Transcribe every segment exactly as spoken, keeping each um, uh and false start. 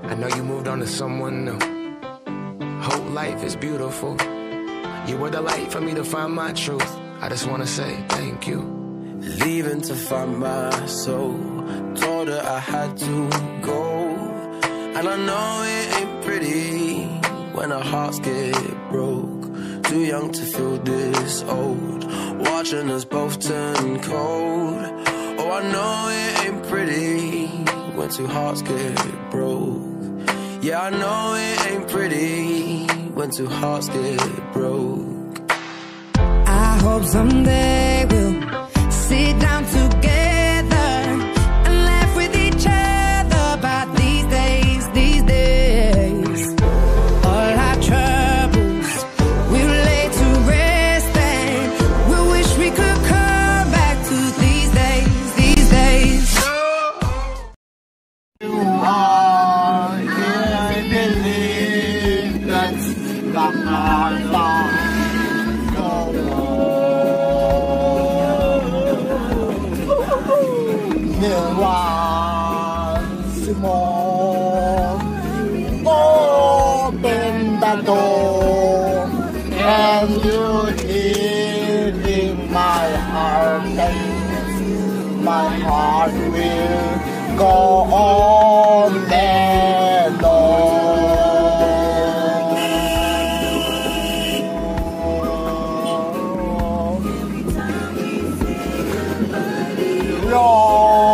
I know you moved on to someone new. Whole life is beautiful. You were the light for me to find my truth. I just wanna say thank you. Leaving to find my soul. Told her I had to go. And I know it ain't pretty when our hearts get broke. Too young to feel this old. Watching us both turn cold. Oh, I know it ain't pretty when two hearts get broke. Yeah, I know it ain't pretty when two hearts get broke. I hope someday we'll sit down together and laugh with each other about these days, these days. All our troubles we'll lay to rest, and we wish we could come back to these days, these days. You are here, I believe that's the heart of once more, open the door, and you hear in my heart, my heart will go on and on. Lord,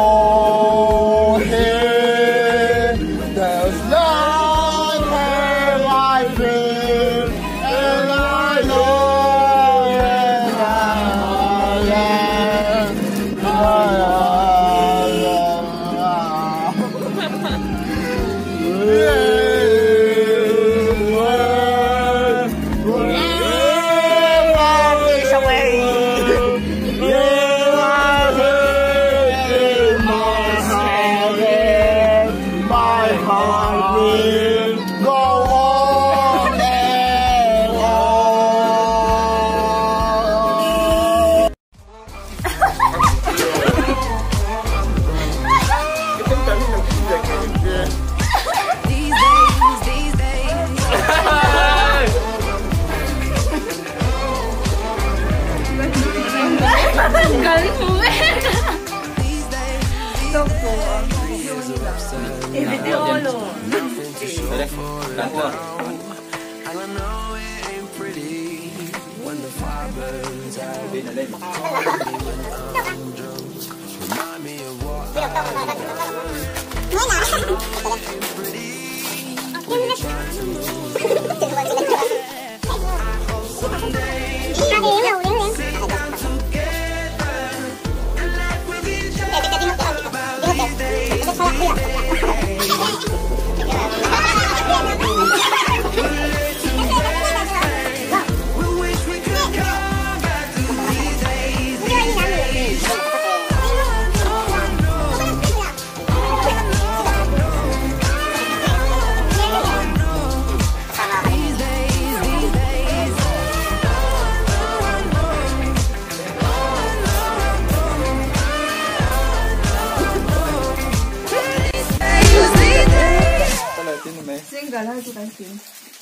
Single ha, sukan sing.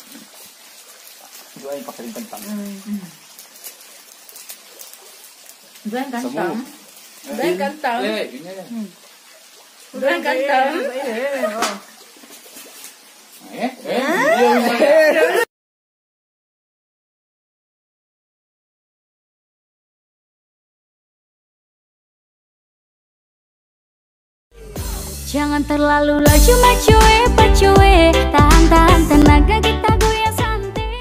Dua yang pakai kentang. Dua yang kentang. Dua yang kentang. Eh, ini ya. Dua yang kentang. Eh, eh. Jangan terlalu laju macue pacue, tahan-tahan tenaga kita goyang santai.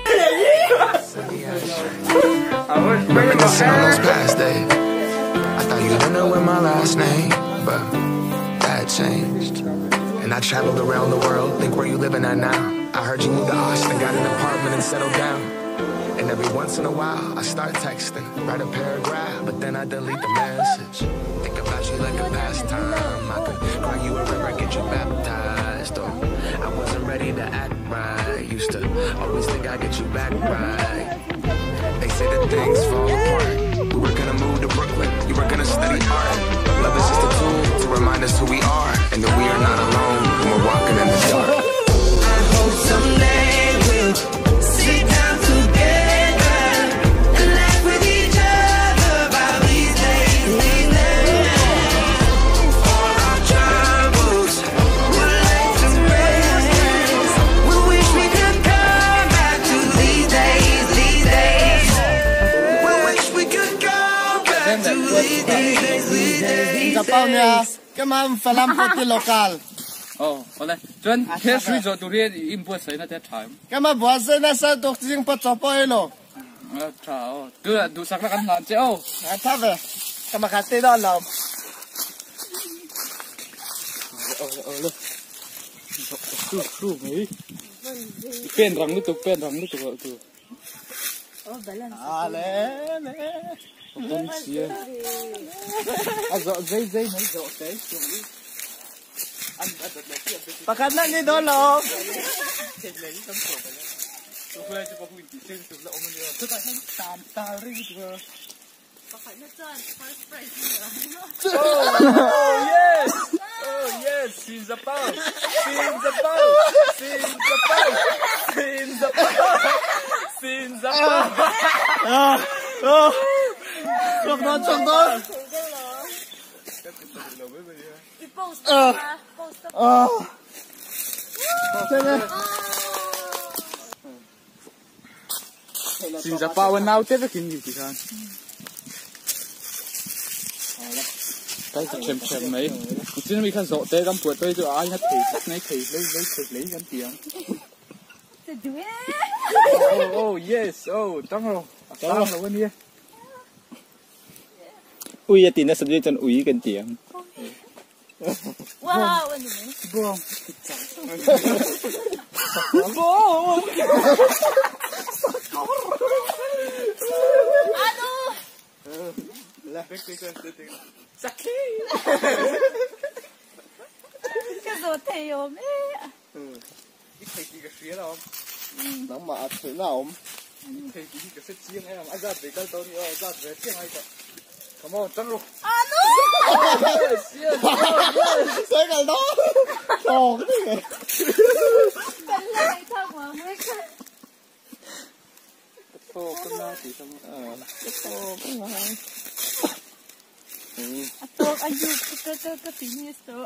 Reminiscing on those past days. I thought you didn't know my last name, but that changed. And I traveled around the world, think where you living at now. I heard you moved to Austin, got an apartment and settled down. And every once in a while, I start texting, write a paragraph, but then I delete the message. Think about you like a pastime. I could cry you a river, get you baptized. Or I wasn't ready to act right. Used to always think I'd get you back right. They say that things fall apart. We were gonna move to Brooklyn, you were gonna study art. Love is just a tool to remind us who we are, and that we are not alone when we're walking in the dark. Giờ bao nha, cái mà phải làm một local. Oh, oleh. Cuman dia sudah jauh tu dia import saya nanti time. Cái mà buat saya nasa dok sing pat apa lo. Ah, ciao. Tu lah, tu saklah kan lancar. Oh, Apa be? Cái mà khát tê đó là. tu tu ni. Pen rang ni tu, pen rang ni tu tu. À lẽ lẽ. Không xia. À, dọ dây dây mấy dọ đấy. Pakat na ni đó lo. Tu quay cho bác Huy chỉ xem từ lậu mình rồi. Tức là hắn tàn tà ri vừa. Oh yes, oh yes, xin the bao, xin the bao, xin the bao, xin the bao, xin the bao. À, à. Chọc nó chọc nó. Ờ. Ờ. Thế này. Xin the bao bên nào tết với kinh gì thì sao? Cái cái chém chém mấy, chỉ là mình看rõ tết, 咁 buổi tối就ai hết thì này thì lấy lấy thì lấy cái tiền. Oh oh yes, oh, trắng rồi, trắng rồi bên kia. Ui ya tina sabdi chan ui kan tiang. Wow, ano ni? Buông. Buông. Ano? Là cái cái cái cái Saki. Cái gì thế ôm? Ít thấy gì cái phía đâu. Nó mà thế nào? Thấy gì cái sẽ chiên em, anh ra để cái tao đi, ra về chiên hay vậy. Come on, trắng rồi. Ano? Yes, yes, yes. Cái này đó. Trời cái này. Cái này sao mà mới cái. Ô, cái nào thì sao? Ờ. Ô, cái này. Atok ayu cái cái cái pinis tu.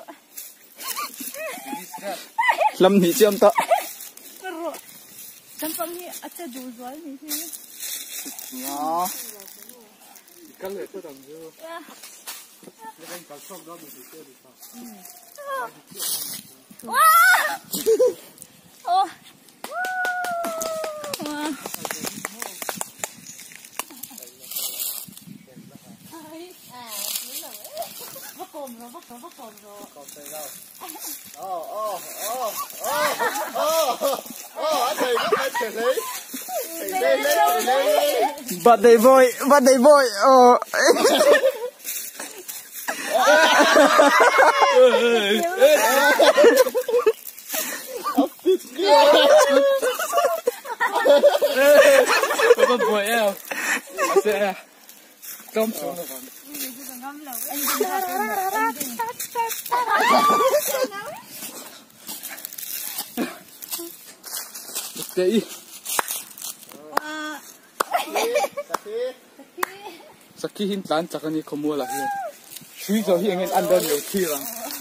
Lam ni chiam ta. Pero gampang ni acha dulwal ni ni. Nó. Cái lệ tôi làm chưa? Cái anh cả xong đó mình thì chơi được không? Wow! Oh. Wow. Bắt cồn rồi, bắt cồn, bắt cồn rồi. Còn đây đâu? Ồ, ồ, ồ, ồ, ồ, ồ, anh thầy, anh thầy lấy. Thầy lấy, lấy, thầy lấy. Bắt đầy vội, bắt đầy vội. Ờ. Có bụi em. Sẽ trong xuống rồi. Đấy. Saki hin tan chắc anh không mua là hiền. Suy cho hiền anh ăn đơn nhiều khi là.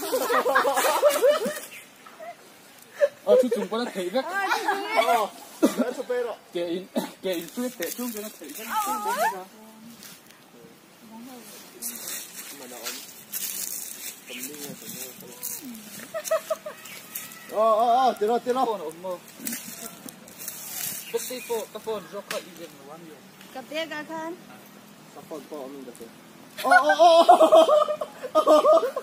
Ờ, chú chúng có thấy rất. Ờ, lấy số bê rồi. Kể in, kể in tuyết tệ chúng cho nó thấy rất. Ờ, ờ, ờ, tiến rồi, tiến rồi. Bất kỳ phô, các phô rất có ý kiến của anh nhiều. Cặp tia cả khăn. Các phone phone mình được. Ờ, ờ, ờ.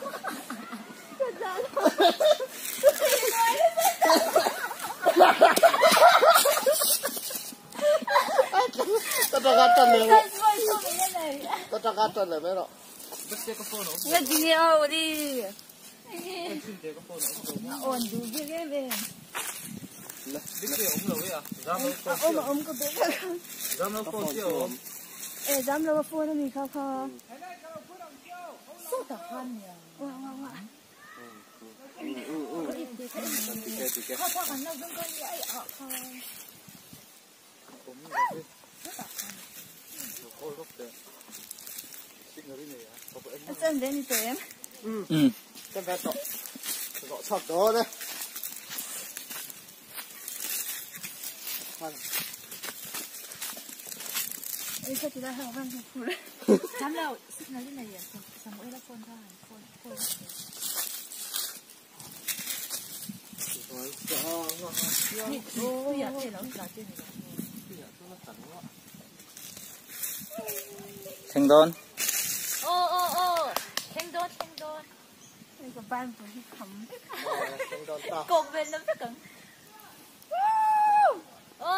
Tao cho gắt chân này. Tao cho gắt chân này mấy độ. Bất kỳ các phô nó. Cái gì đâu đi. Anh xin thế các phô nó. Ổn đủ cái cái về. Biết kiểu ống lối à? Dám nó phô Ôm chiều. ôm cái bé cái khăn. Dám nó phô chiều. Ê, dám đâu phô nó mình khao khao. Sao tao khăn nhỉ? Wow wow wow. Khao khao khăn nó vẫn còn vậy ở khao. Anh xem đến đi tụi em. Ừ. Ừ. Cái vẹt đó. Gõ sọt đó đấy. 你这几道还有万字出来。他们俩哪里来演？怎么为了放他？放放。你不要这老搞这个。 Thanh Đôn. Ô ô ô, Thanh Đôn, Thanh Đôn. Đây có ban của đi khắm. Cột về nó rất cứng. Ô.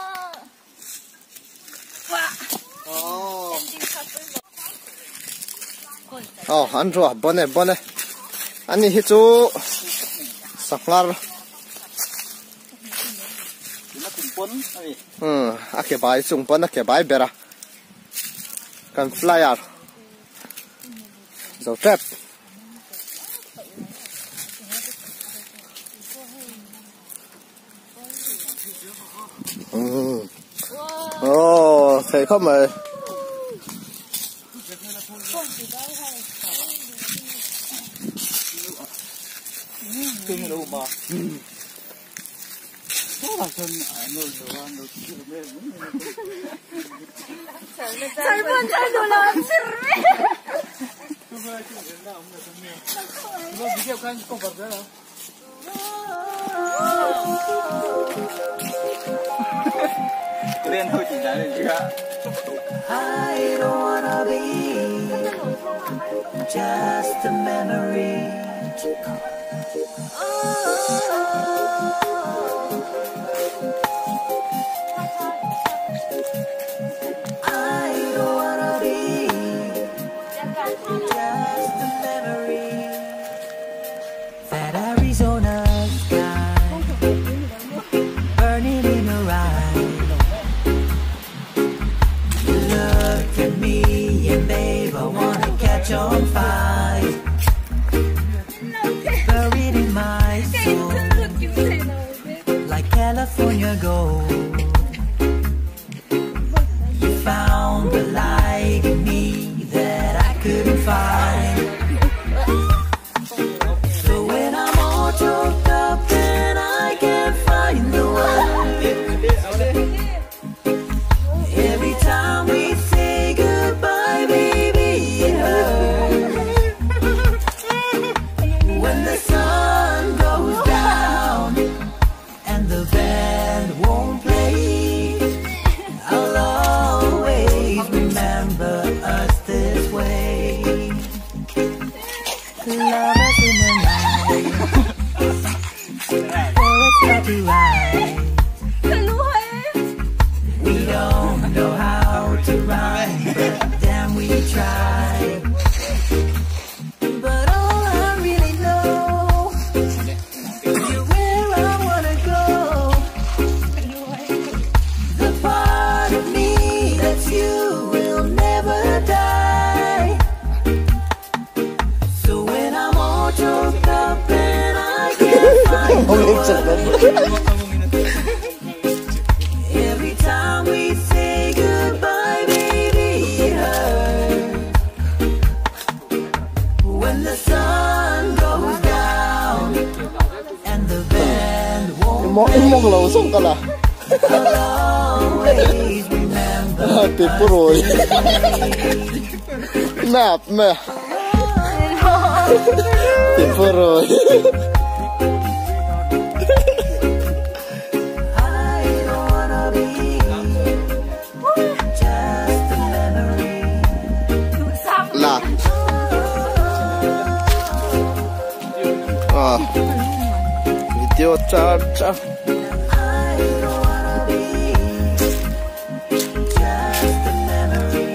Oh, anh rồi, bữa này, bữa này, anh đi chú sạc lát. Ừ, à cái bài sung bún, à cái bài bè ra, cần flyer, dầu trap. Ừ, oh, thấy không mày? Cưng đâu mà. Đó là chân ai nuôi đồ ăn đồ chữ mê. Trời buồn trời đồ là ăn chữ mê. Tôi vừa chữ đến nào cũng là chân mê. Nó bị kêu khăn công vật đấy hả? Lên thôi chỉ trả lên chứ ạ. I don't wanna be just a memory. I don't wanna be just a memory. That Arizona sky burning in her eyes. Look at me and babe, I wanna catch on fire. Buried in my soul, like California gold. You found the light in me that I couldn't find. So when I'm all choked up and I can't find the word, every time we say goodbye, baby, it hurts. When the sun goes down and the band won't play, I'll always remember us this way. Love us in the night, for it's not to ride. We don't know how to rhyme, but damn we try. But all I really know is where I wanna go. The part of me that's you will never die. So when I'm all choked up and I can't find the word, every time we say goodbye, baby, it hurts. When the sun goes down and the band won't Mo im mong lẩu xong cả là. I'll always remember. Tiếp rồi. Nạp mẹ. Tiếp rồi. I don't wanna be just a memory. Là. À. Video cha cha. I don't wanna be just a memory.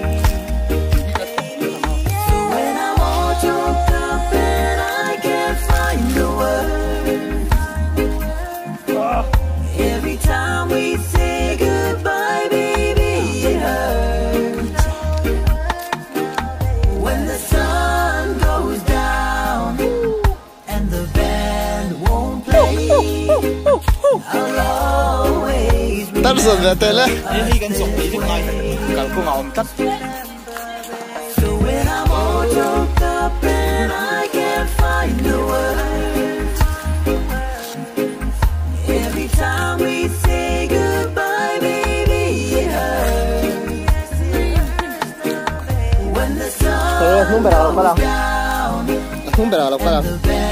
So when I'm all choked up and I can't find the words, every time we say goodbye, baby, it hurts. When the sun goes down and the band won't play, I'll always Tắt rồi về tên lên. Đi gần sổng đi được ngay. Cả cô ngào tắt. So when I'm all choked up and I can't find the words, every time we say goodbye, baby, it hurts. lọc qua đâu. Không phải lọc qua đâu.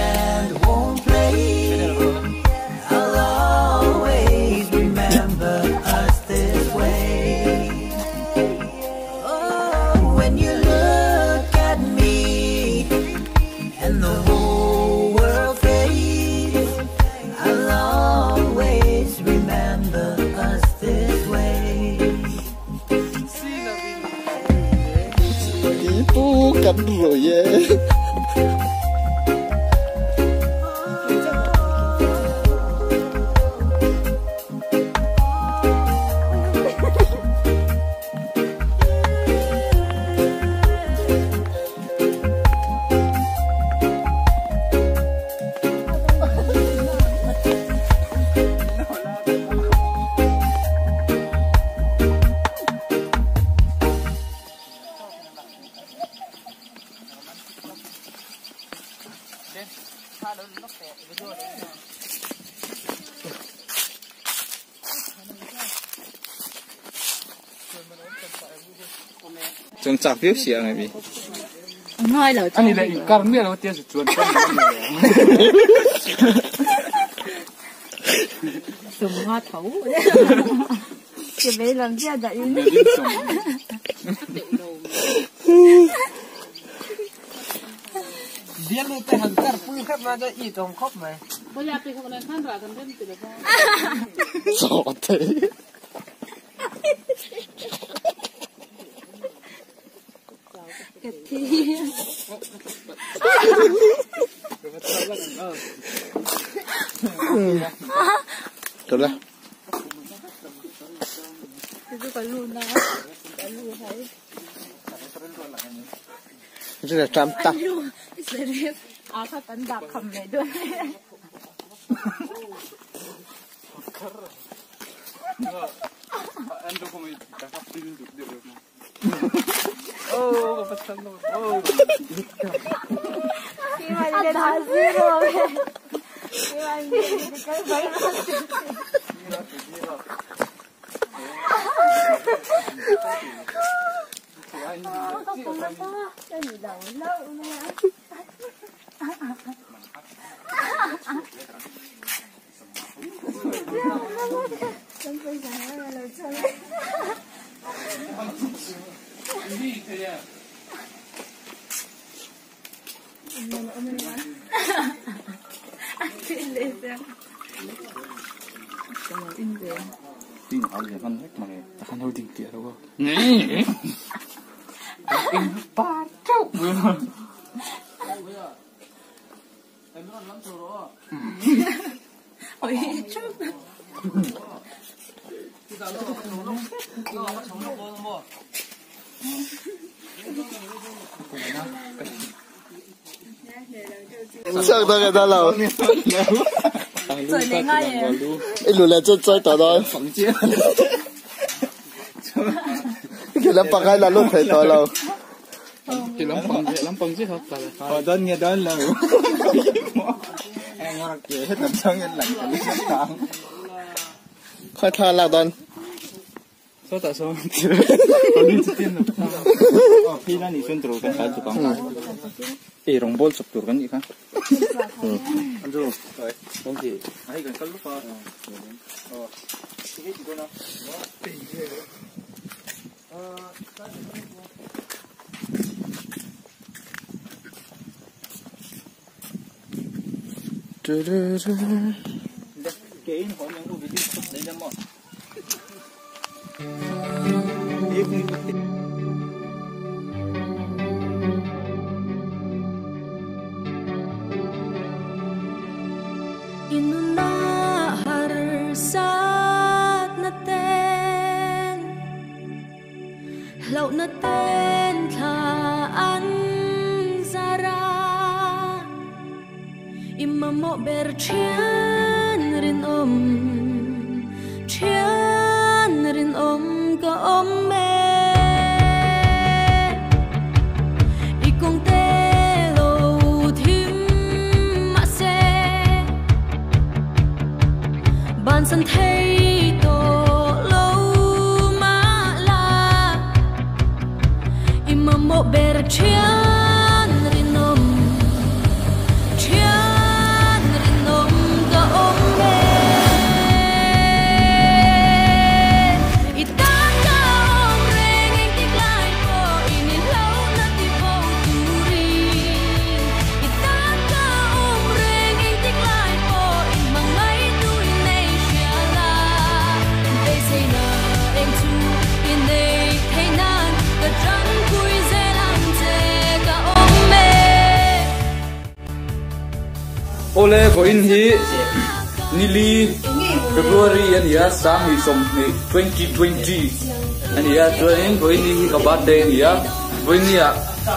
Cắn rồi yeah. Trong chạp phiếu xỉa này bị nói lời anh này lại cam miệng nó tiền sẽ chuồn con sùng hoa thấu chỉ biết làm sao vậy dia lu teh hantar pun kan ada i tong kop mai boleh apa kau nak kan rakan dia tidak Sao thế? Được rồi. Itu kalau luna, kalau hai. Itu là trăm ta. Serius, aku kan dak khamne doon. Ando como takap din duk dir. Oh, kapatan mo. Oh. Iwan din haziro. Iwan din dikal bayar. Tin hỏi về con hết mà ta không nói tin kia đâu không? Nè. Em ba châu vừa. Em nó lắm rồi đó. Ôi chú. Sao ta người ta lâu? Rồi đến ngay à? Cái lùi là chơi chơi tỏ đó. Phẳng chia. Cái lắm bằng ai là lúc thấy tỏ lâu. Cái lắm bằng vậy lắm bằng chứ không phải. Ở đơn nghe đơn là em nó kể hết tầm sân nhân lạnh cái lý do Khai tha là đơn. Sao tại sao? Có đi trước tiên được. Ờ, khi nó đi xuyên trụ cái cái trụ con. Ê, rồng bol sụp trụ cái gì khác? Ừ. Anh rồi, rồi, con gì? Ấy gần cất lúc rồi. Ờ, cái gì đó nào? Ờ, Trừ trừ trừ. Cái nó có những cái video đấy ra mọi. Inuna harsat natin laut natin kaan zara imamo berchian rin om chian rin om ka om me ikong te lo thim ma se ban san thấy to lâu mà la imamo berchian ole ko in hi nili February ania sang hi som ni twenty twenty ania tuin ko in hi ka birthday nia ko in ya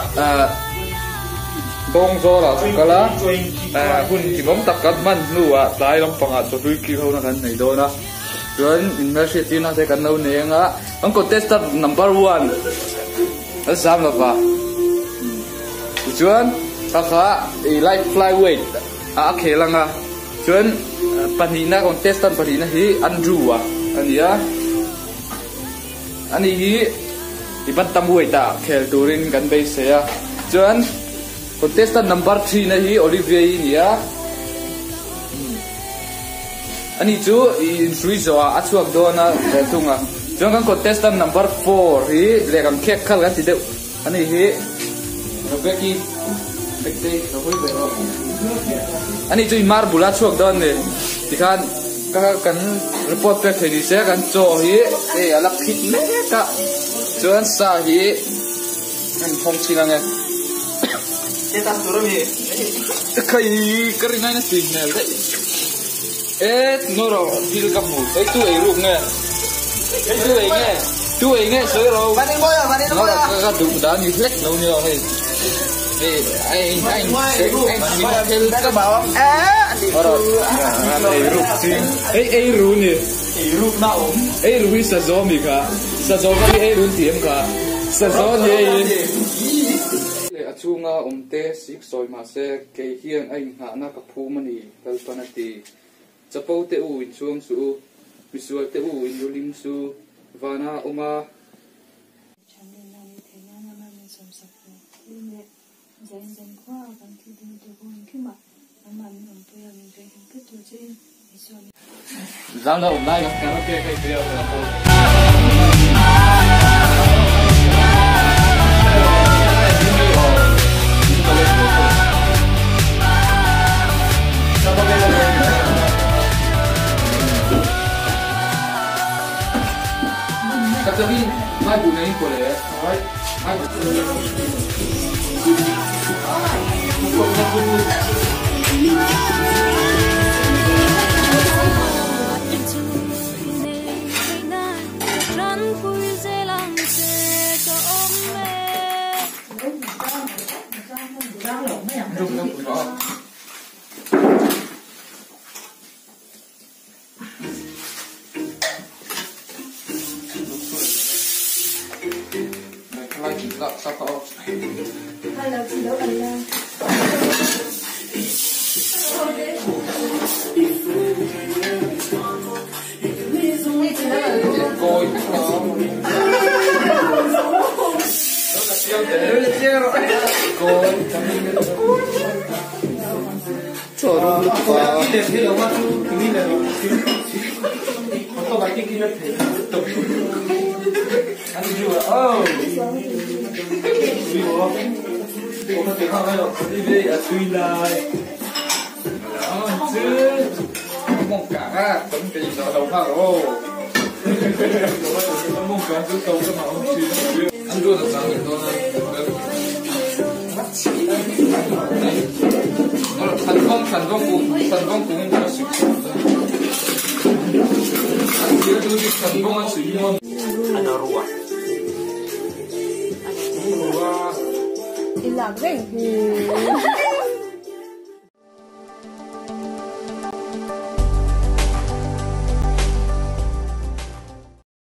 bong zo la kala hun ki bom takat man nuwa lai lam panga so hui ki ho na kan nei do na tuan university na te kan no ne nga ang contestant number one asam la pa chuan kaka light flyweight a khelanga chuan panina contestant panina hi Andrew a ania ani hi iban tamwei ta khel turin kan be se a chuan contestant number three na hi Olivia nia ani chu in sui zo a chuak do na tunga chuan kan contestant number four hi le kan khek khal kan ti de ani hi Becky Becky no hoi be ani chu mar bula chuak do ne tikhan ka kan report pe thei se kan cho hi e ala khit me ka chuan sa hi an phong chinang e ta suru mi kai kari na signal de eh no ro dil ka mu sai tu ei ruk nge ei tu ei nge tu ei nge soi ro ba ni mo ya ba ni mo ya ka du da ni flek no ni ro hei eh ai ai ai ni ma kel ka ba wa eh ro ei ruk tin ei ei ru ni ei ruk na om ei ru sa zo mi ka sa zo ka ei ru tiem ka sa zo ni chunga umte sik soi ma se ke hian ai nga na ka phu mani kal panati chapo te u in chuang su visual te u in lim su vana uma chani na ni thena na na ni som sak ni ne zain zain kwa kan ti din to ko ki ma ama ni on to ya ni ke ke to che visual zam da um nai ka ka ke kai te ya ko Tapi mai bu nei ko le ai ai Gak saka o. Hello, hello, hello. Coi Choro lupa. Oh. Ủa thì không phải là đi về ở suy lại chứ mong cả tấm cái gì đó đầu phao rồi mong cả cứ câu cái màu suy ăn luôn là sao vậy thôi nó là thành công thành công cũng thành công cũng là sự ăn kia tôi đi thành công ăn sự gì không ăn rùa Ilang rin.